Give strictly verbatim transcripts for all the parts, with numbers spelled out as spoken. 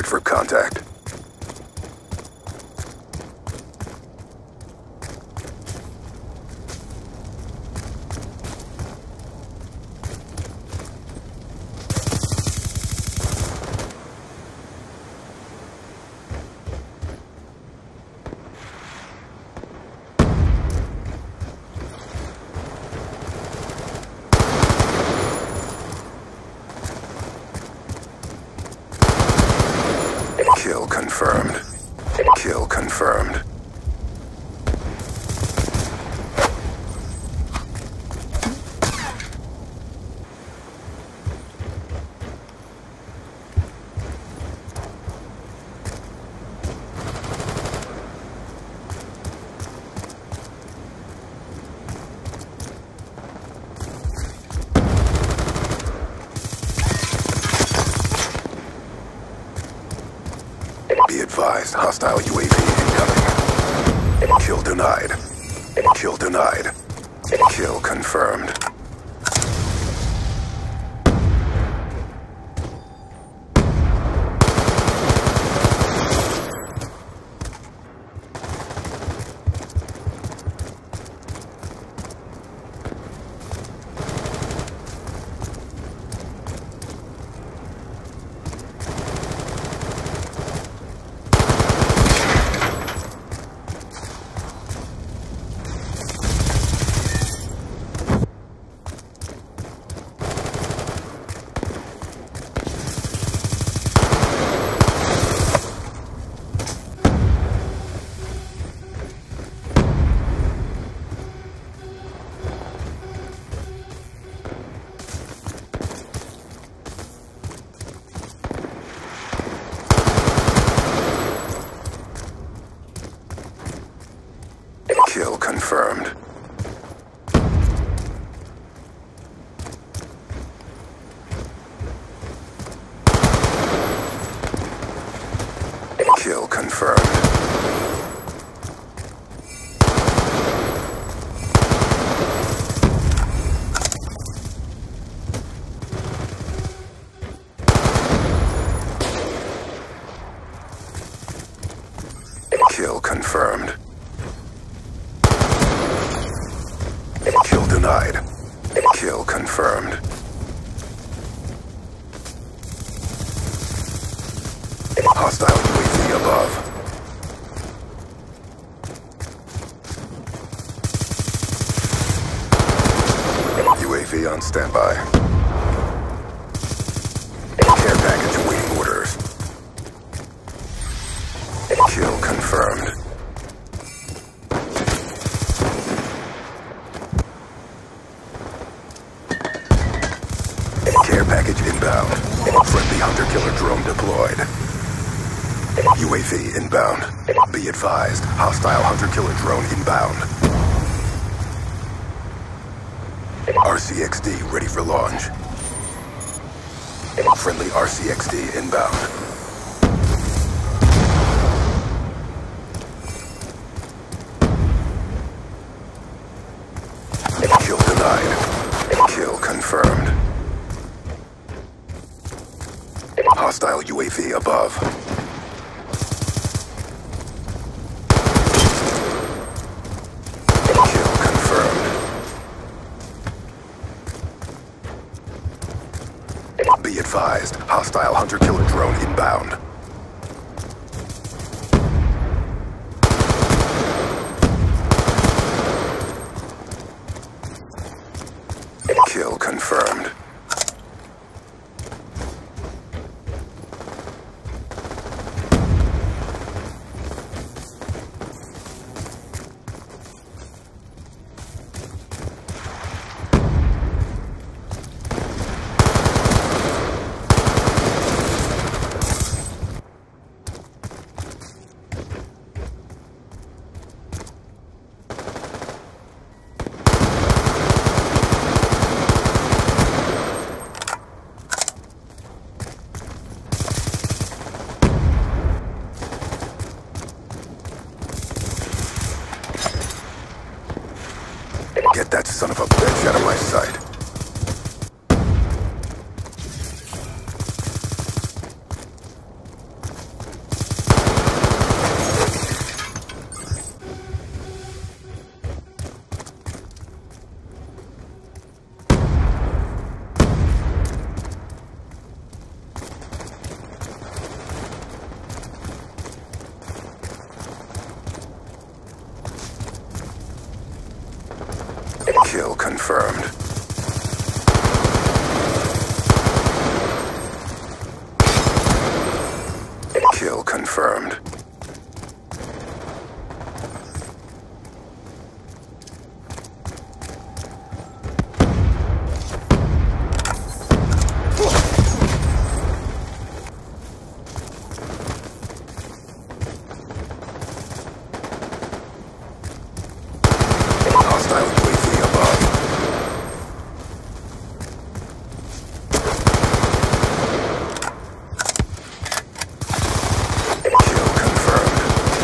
for contact. Kill confirmed. Kill confirmed. Be advised, hostile U A V incoming. Kill denied. Kill denied. Kill confirmed. Kill confirmed. Kill confirmed. Kill confirmed. Kill denied. Kill confirmed. Hostile U A V above. U A V on standby. Care package awaiting orders. Kill confirmed. Care package inbound. Friendly hunter-killer drone deployed. U A V inbound. Be advised, hostile hunter-killer drone inbound. R C X D ready for launch. Friendly R C X D inbound. Kill denied. Kill confirmed. Hostile U A V above. Kill confirmed. Be advised, hostile hunter-killer drone inbound. Kill confirmed. Get that son of a bitch out of my sight. Kill confirmed. Kill confirmed. Hostile U A V above. Kill confirmed.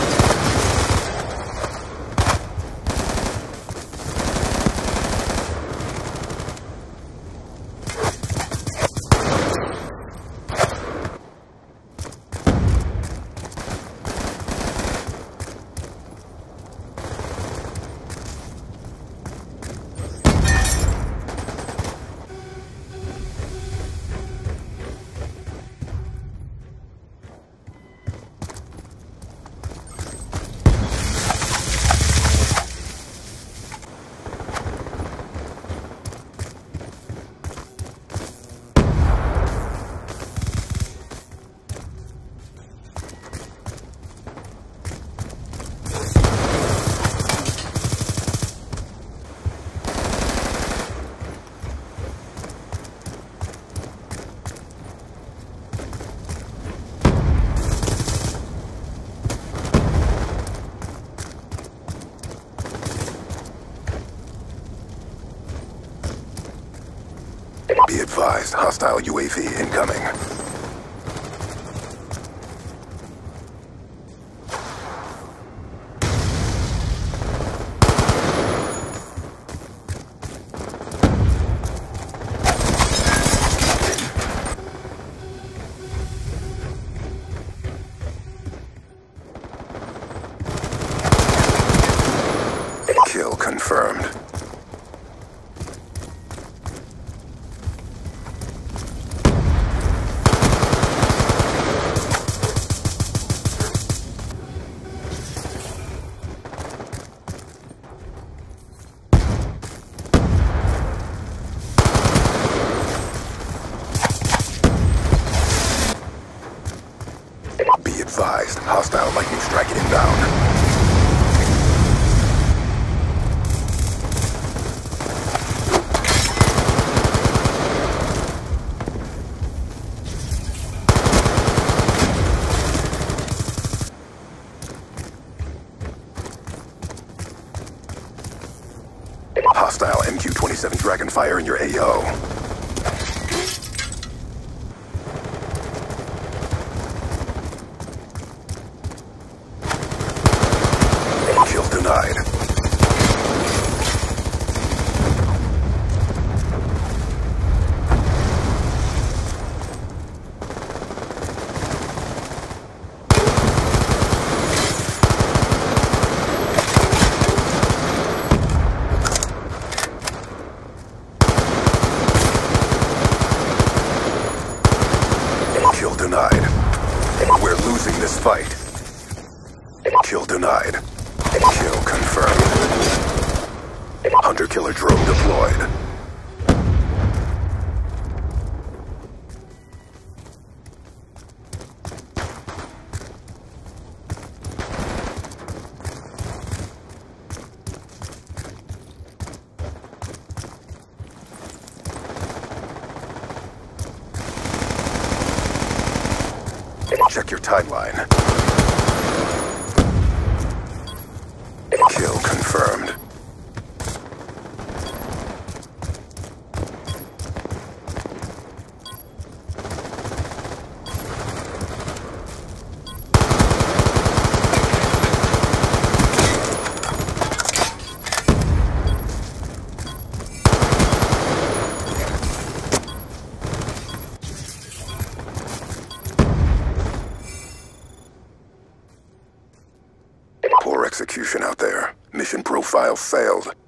Be advised, hostile U A V incoming. Kill confirmed. Be advised, hostile lightning strike inbound. Hostile M Q twenty-seven Dragonfire in your A O. Kill denied. Kill denied. We're losing this fight. Kill denied. Kill confirmed. Hunter-killer drone deployed. Check your timeline. Kill confirmed. Poor execution out there. Mission profile failed.